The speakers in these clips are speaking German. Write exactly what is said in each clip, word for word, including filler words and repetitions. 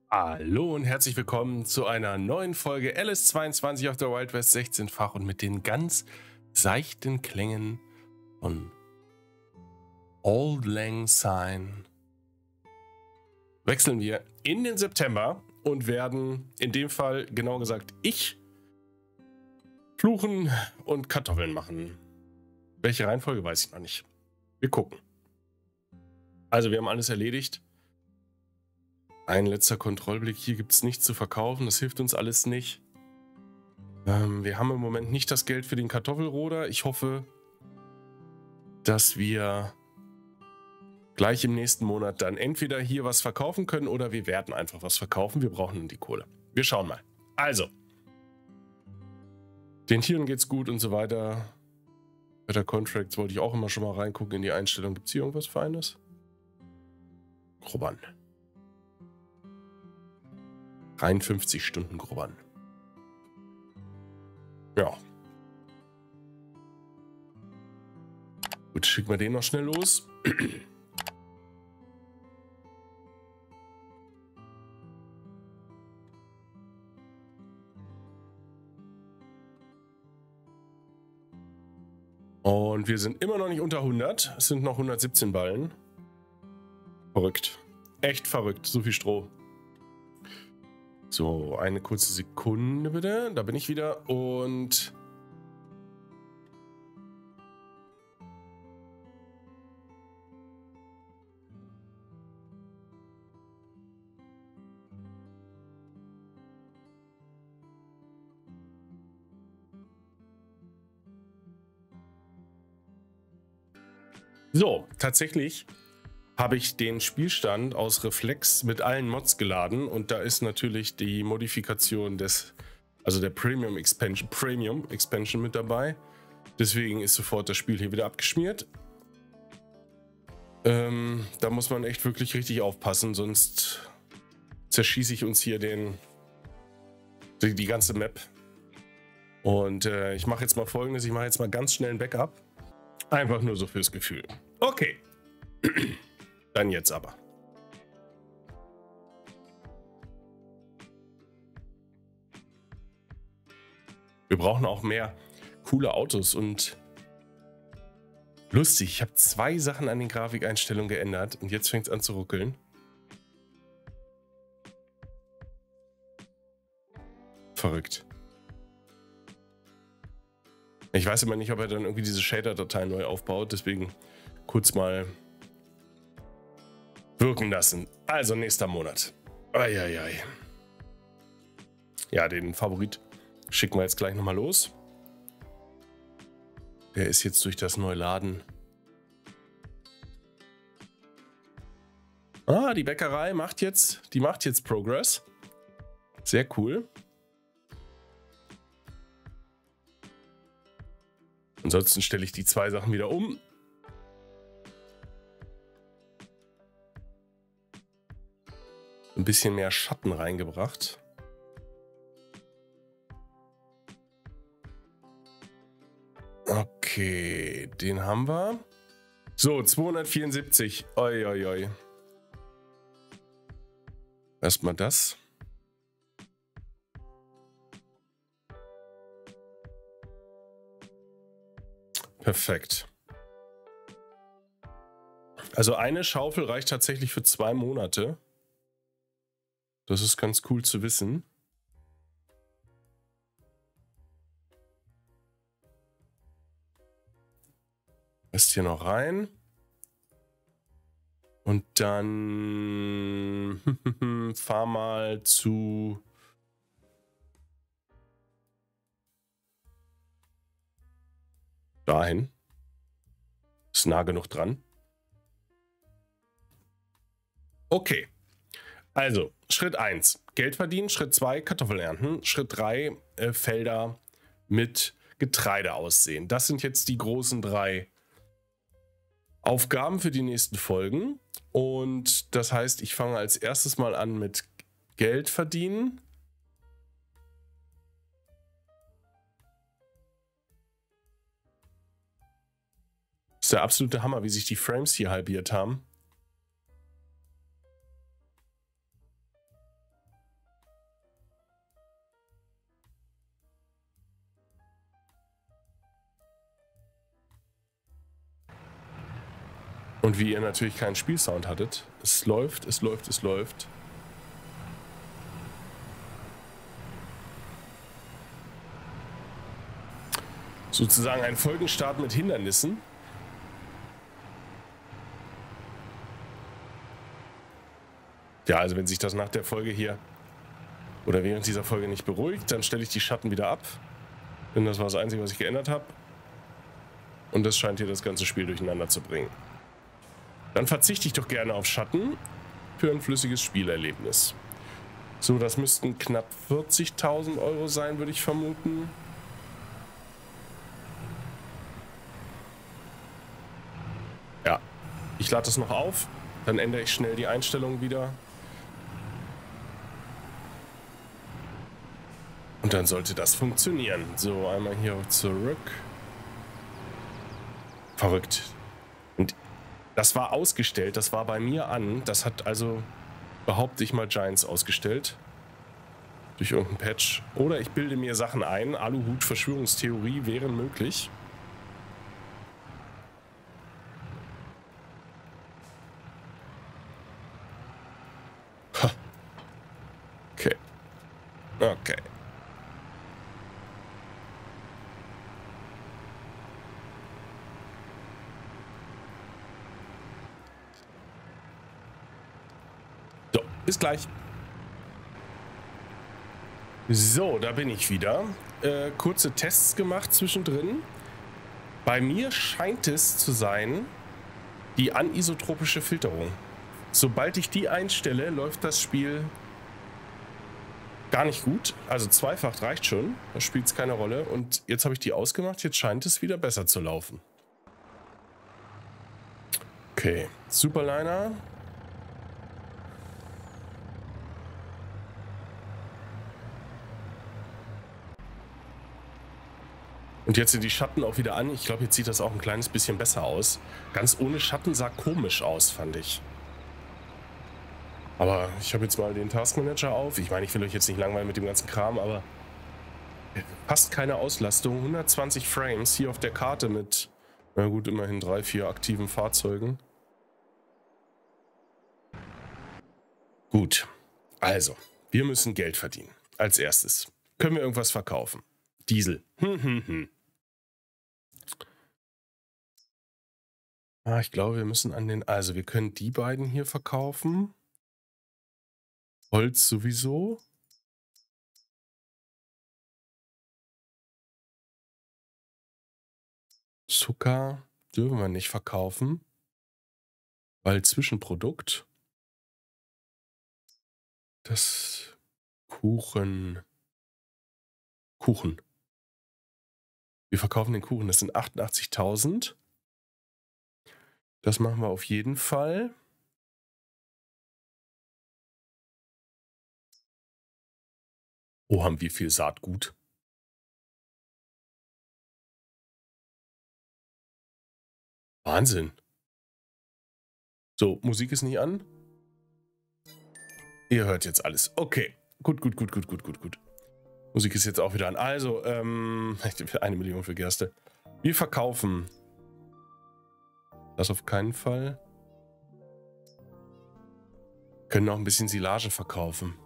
Hallo und herzlich willkommen zu einer neuen Folge L S zweiundzwanzig auf der Wild West sechzehnfach und mit den ganz seichten Klängen von Auld Lang Syne wechseln wir in den September und werden in dem Fall, genau gesagt, ich fluchen und Kartoffeln machen. Welche Reihenfolge weiß ich noch nicht. Wir gucken. Also wir haben alles erledigt. Ein letzter Kontrollblick. Hier gibt es nichts zu verkaufen. Das hilft uns alles nicht. Ähm, wir haben im Moment nicht das Geld für den Kartoffelroder. Ich hoffe, dass wir gleich im nächsten Monat dann entweder hier was verkaufen können oder wir werden einfach was verkaufen. Wir brauchen dann die Kohle. Wir schauen mal. Also. Den Tieren geht's gut und so weiter. Better Contracts wollte ich auch immer schon mal reingucken in die Einstellung. Gibt es hier irgendwas Feines? Grubbern. dreiundfünfzig Stunden Grubbern. Ja. Gut, schicken wir den noch schnell los. Und wir sind immer noch nicht unter hundert. Es sind noch hundertsiebzehn Ballen. Verrückt. Echt verrückt. So viel Stroh. So, eine kurze Sekunde bitte. Da bin ich wieder. Und... So, tatsächlich habe ich den Spielstand aus Reflex mit allen Mods geladen und da ist natürlich die Modifikation des, also der Premium Expansion, Premium Expansion mit dabei. Deswegen ist sofort das Spiel hier wieder abgeschmiert. Ähm, da muss man echt wirklich richtig aufpassen, sonst zerschieße ich uns hier den, die, die ganze Map. Und äh, ich mache jetzt mal Folgendes, ich mache jetzt mal ganz schnell ein Backup. Einfach nur so fürs Gefühl. Okay. Dann jetzt aber. Wir brauchen auch mehr coole Autos und lustig. Ich habe zwei Sachen an den Grafikeinstellungen geändert und jetzt fängt es an zu ruckeln. Verrückt. Ich weiß immer nicht, ob er dann irgendwie diese Shader-Datei neu aufbaut, deswegen kurz mal wirken lassen. Also nächster Monat. Eieiei. Ja, den Favorit schicken wir jetzt gleich nochmal los. Der ist jetzt durch das Neuladen. Ah, die Bäckerei macht jetzt, die macht jetzt Progress. Sehr cool. Ansonsten stelle ich die zwei Sachen wieder um. Ein bisschen mehr Schatten reingebracht. Okay, den haben wir. So, zweihundertvierundsiebzig. Oi, oi, oi. Erstmal das. Perfekt. Also eine Schaufel reicht tatsächlich für zwei Monate. Das ist ganz cool zu wissen. Lässt hier noch rein. Und dann fahr mal zu... dahin. Ist nah genug dran. Okay. Also, Schritt eins, Geld verdienen. Schritt zwei, Kartoffeln ernten. Schritt drei, äh, Felder mit Getreide aussehen. Das sind jetzt die großen drei Aufgaben für die nächsten Folgen. Und das heißt, ich fange als erstes mal an mit Geld verdienen. Das ist der absolute Hammer, wie sich die Frames hier halbiert haben. Und wie ihr natürlich keinen Spielsound hattet, es läuft, es läuft, es läuft. Sozusagen ein Folgenstart mit Hindernissen. Ja, also wenn sich das nach der Folge hier oder während dieser Folge nicht beruhigt, dann stelle ich die Schatten wieder ab. Denn das war das Einzige, was ich geändert habe. Und das scheint hier das ganze Spiel durcheinander zu bringen. Dann verzichte ich doch gerne auf Schatten für ein flüssiges Spielerlebnis. So, das müssten knapp vierzigtausend Euro sein, würde ich vermuten. Ja, ich lade das noch auf, dann ändere ich schnell die Einstellungen wieder. Und dann sollte das funktionieren. So, einmal hier zurück. Verrückt. Und das war ausgestellt, das war bei mir an. Das hat also, behaupte ich mal, Giants ausgestellt. Durch irgendeinen Patch. Oder ich bilde mir Sachen ein. Aluhut, Verschwörungstheorie wären möglich. Ha. Okay. Okay. So, bis gleich. So, da bin ich wieder. Äh, kurze Tests gemacht zwischendrin. Bei mir scheint es zu sein, die anisotropische Filterung. Sobald ich die einstelle, läuft das Spiel gar nicht gut. Also zweifach reicht schon, da spielt es keine Rolle. Und jetzt habe ich die ausgemacht, jetzt scheint es wieder besser zu laufen. Okay, Superliner. Und jetzt sind die Schatten auch wieder an. Ich glaube, jetzt sieht das auch ein kleines bisschen besser aus. Ganz ohne Schatten sah komisch aus, fand ich. Aber ich habe jetzt mal den Taskmanager auf. Ich meine, ich will euch jetzt nicht langweilen mit dem ganzen Kram, aber fast keine Auslastung. hundertzwanzig Frames hier auf der Karte mit, na gut, immerhin drei, vier aktiven Fahrzeugen. Gut, also, wir müssen Geld verdienen. Als erstes. Können wir irgendwas verkaufen? Diesel. Hm, hm, hm. Ah, ich glaube, wir müssen an den... Also, wir können die beiden hier verkaufen. Holz sowieso. Zucker dürfen wir nicht verkaufen. Weil Zwischenprodukt. Das Kuchen. Kuchen. Wir verkaufen den Kuchen. Das sind achtundachtzigtausend. Das machen wir auf jeden Fall. Oh, haben wir viel Saatgut. Wahnsinn. So, Musik ist nicht an. Ihr hört jetzt alles. Okay. Gut, gut, gut, gut, gut, gut, gut. Musik ist jetzt auch wieder an. Also, ähm, eine Million für Gerste. Wir verkaufen. Das auf keinen Fall. Können auch ein bisschen Silage verkaufen.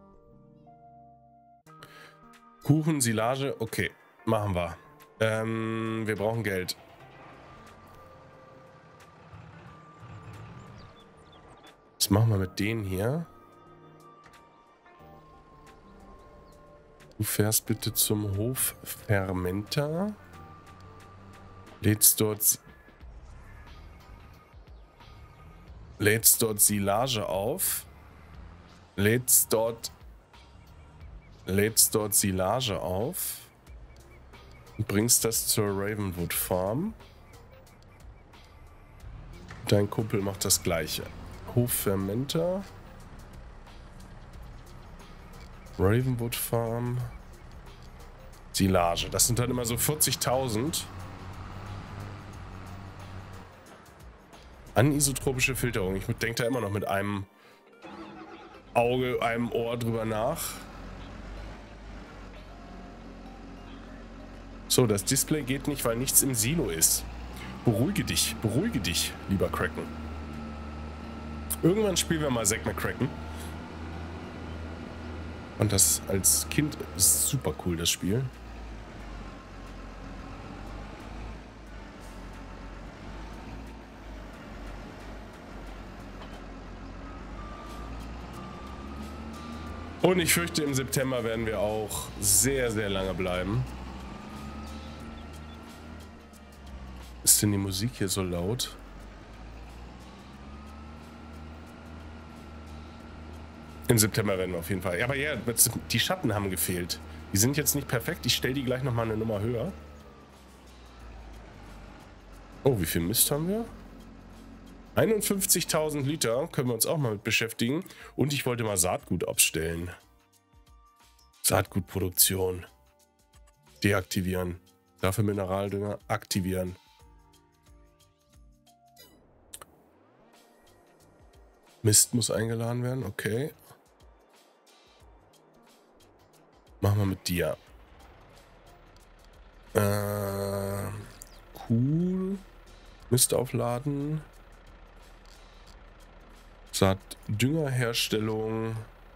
Kuchen, Silage, okay. Machen wir. Ähm, wir brauchen Geld. Was machen wir mit denen hier? Du fährst bitte zum Hoffermenter. Lädst dort, lädst dort Silage auf. Lädst dort, lädst dort Silage auf. Und bringst das zur Ravenwood Farm. Dein Kumpel macht das Gleiche. Hoffermenter. Ravenwood Farm. Silage. Das sind dann immer so vierzigtausend. Anisotropische Filterung. Ich denke da immer noch mit einem Auge, einem Ohr drüber nach. So, das Display geht nicht, weil nichts im Silo ist. Beruhige dich, beruhige dich, lieber Kraken. Irgendwann spielen wir mal Zack McCracken. Und das als Kind ist super cool, das Spiel. Und ich fürchte, im September werden wir auch sehr, sehr lange bleiben. Ist denn die Musik hier so laut? Im September werden wir auf jeden Fall. Ja, aber ja, die Schatten haben gefehlt. Die sind jetzt nicht perfekt. Ich stelle die gleich nochmal eine Nummer höher. Oh, wie viel Mist haben wir? einundfünfzigtausend Liter können wir uns auch mal mit beschäftigen. Und ich wollte mal Saatgut abstellen. Saatgutproduktion. Deaktivieren. Dafür Mineraldünger aktivieren. Mist muss eingeladen werden, okay. Machen wir mit dir. Äh, cool. Mist aufladen. Saatdüngerherstellung.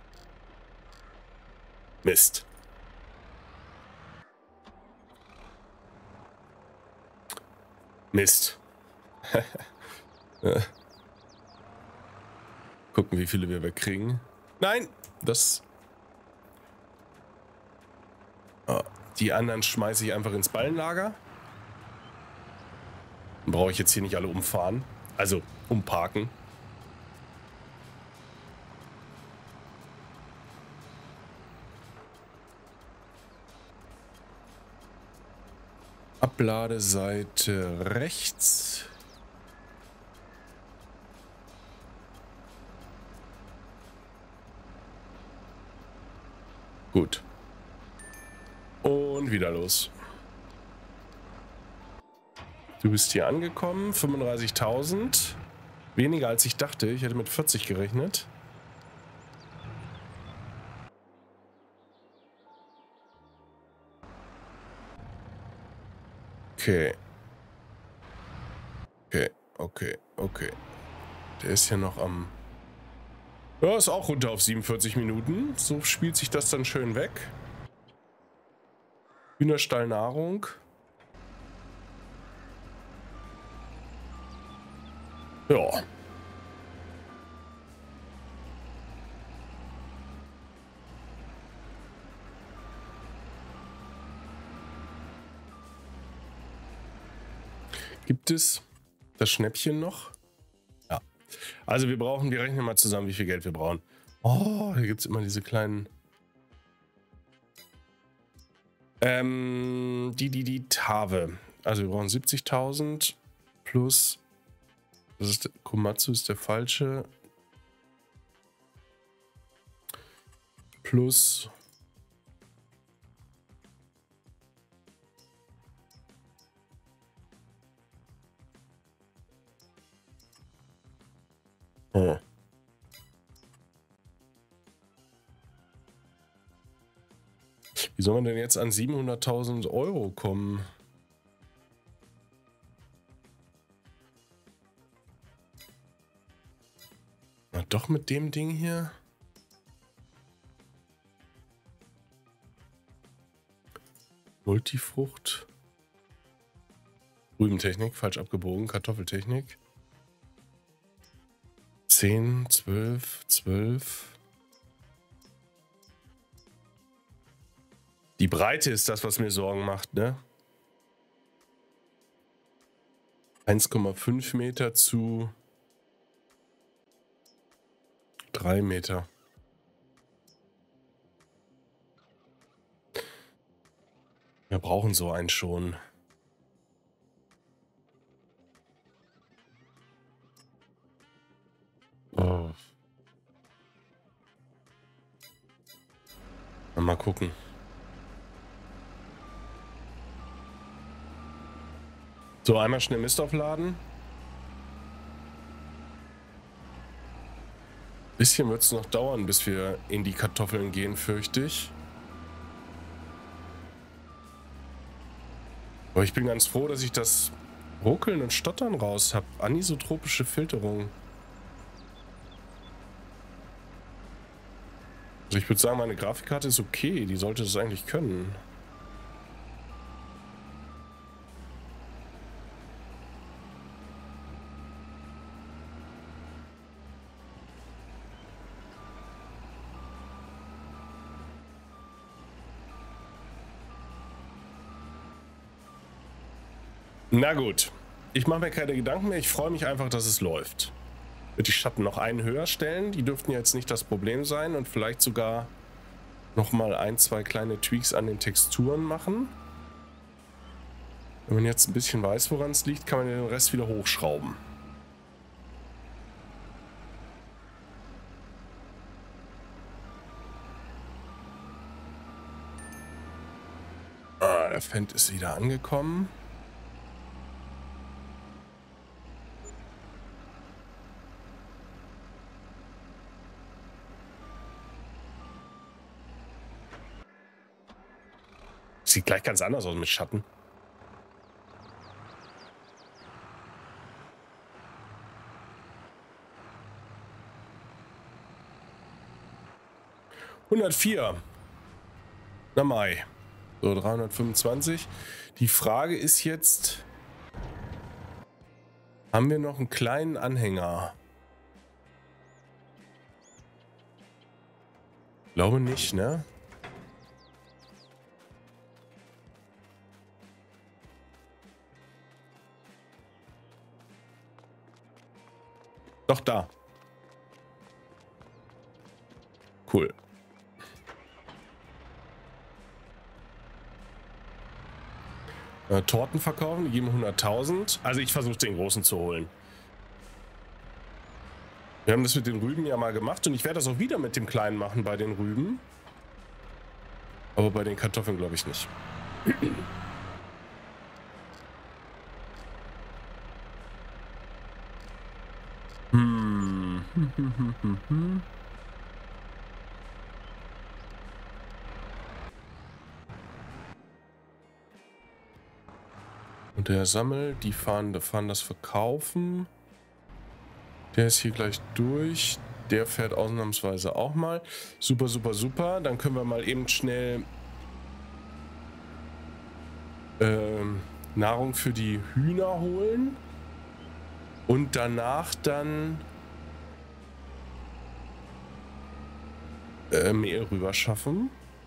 Mist. Mist. Gucken, wie viele wir wegkriegen. Nein, das... Oh, die anderen schmeiße ich einfach ins Ballenlager. Brauche ich jetzt hier nicht alle umfahren. Also umparken. Abladeseite rechts. Gut. Und wieder los. Du bist hier angekommen. fünfunddreißigtausend. Weniger als ich dachte. Ich hätte mit vierzig gerechnet. Okay. Okay, okay, okay. Der ist ja noch am... Ja, ist auch runter auf siebenundvierzig Minuten. So spielt sich das dann schön weg. Hühnerstallnahrung. Ja. Gibt es das Schnäppchen noch? Ja. Also wir brauchen, wir rechnen mal zusammen, wie viel Geld wir brauchen. Oh, hier gibt es immer diese kleinen... Ähm, die, die, die Tave. Also wir brauchen siebzigtausend plus... Das ist der, Komatsu ist der falsche. Plus... Oh. Wie soll man denn jetzt an siebenhunderttausend Euro kommen? Na doch mit dem Ding hier? Multifrucht. Rübentechnik, falsch abgebogen. Kartoffeltechnik. zehn, zwölf, zwölf. Die Breite ist das, was mir Sorgen macht, ne? eins Komma fünf Meter zu drei Meter. Wir brauchen so einen schon. Oh. Mal gucken. So, einmal schnell Mist aufladen. Bisschen wird es noch dauern, bis wir in die Kartoffeln gehen, fürchte ich. Aber ich bin ganz froh, dass ich das Ruckeln und Stottern raus habe. Anisotropische Filterung. Also ich würde sagen, meine Grafikkarte ist okay. Die sollte das eigentlich können. Na gut, ich mache mir keine Gedanken mehr, ich freue mich einfach, dass es läuft. Ich würde die Schatten noch einen höher stellen, die dürften jetzt nicht das Problem sein und vielleicht sogar nochmal ein, zwei kleine Tweaks an den Texturen machen. Wenn man jetzt ein bisschen weiß, woran es liegt, kann man den Rest wieder hochschrauben. Ah, der Fendt ist wieder angekommen. Sieht gleich ganz anders aus mit Schatten. hundertvier. Na Mai. So, dreihundertfünfundzwanzig. Die Frage ist jetzt, haben wir noch einen kleinen Anhänger? Glaube nicht, ne? Doch, da. Cool. Äh, Torten verkaufen, die geben hunderttausend. Also ich versuche den großen zu holen. Wir haben das mit den Rüben ja mal gemacht und ich werde das auch wieder mit dem Kleinen machen bei den Rüben. Aber bei den Kartoffeln glaube ich nicht. Hm. Und der sammelt, die fahren, fahren das verkaufen. Der ist hier gleich durch. Der fährt ausnahmsweise auch mal. Super, super, super. Dann können wir mal eben schnell ähm, Nahrung für die Hühner holen. Und danach dann äh, Mehl rüber schaffen.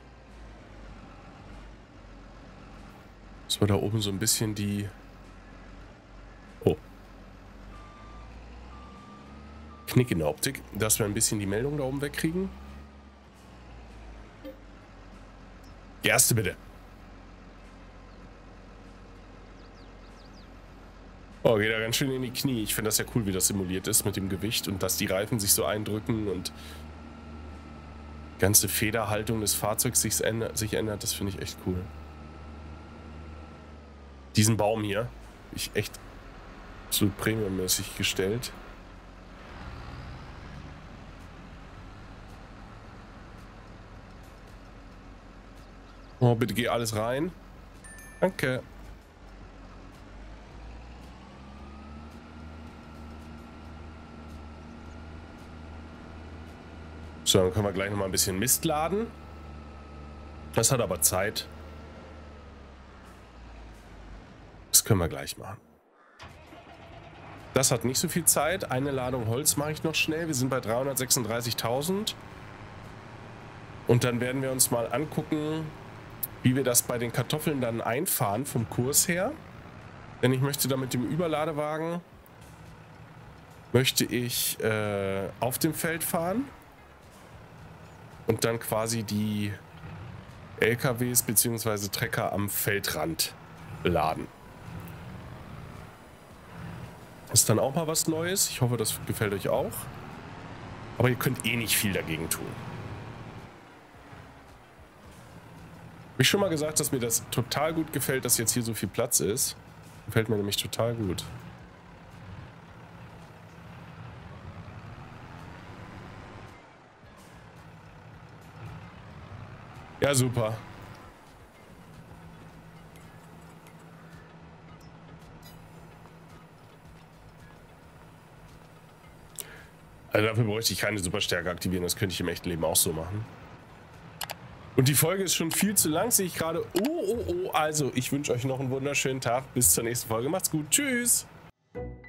Dass wir da oben so ein bisschen die... Oh. Knick in der Optik. Dass wir ein bisschen die Meldung da oben wegkriegen. Die erste bitte. Oh, geht da ganz schön in die Knie. Ich finde das ja cool, wie das simuliert ist mit dem Gewicht und dass die Reifen sich so eindrücken und die ganze Federhaltung des Fahrzeugs sich ändert. Sich ändert. Das finde ich echt cool. Diesen Baum hier, ich echt absolut premiummäßig gestellt. Oh, bitte geh alles rein. Danke. So, dann können wir gleich noch mal ein bisschen Mist laden. Das hat aber Zeit. Das können wir gleich machen. Das hat nicht so viel Zeit. Eine Ladung Holz mache ich noch schnell. Wir sind bei dreihundertsechsunddreißigtausend. Und dann werden wir uns mal angucken, wie wir das bei den Kartoffeln dann einfahren vom Kurs her. Denn ich möchte da mit dem Überladewagen, möchte ich äh, auf dem Feld fahren und dann quasi die L K Ws bzw. Trecker am Feldrand laden. Ist dann auch mal was Neues. Ich hoffe, das gefällt euch auch. Aber ihr könnt eh nicht viel dagegen tun. Habe ich schon mal gesagt, dass mir das total gut gefällt, dass jetzt hier so viel Platz ist. Gefällt mir nämlich total gut. Ja, super. Also dafür bräuchte ich keine Superstärke aktivieren, das könnte ich im echten Leben auch so machen. Und die Folge ist schon viel zu lang, sehe ich gerade. Oh, oh, oh, also ich wünsche euch noch einen wunderschönen Tag. Bis zur nächsten Folge. Macht's gut. Tschüss.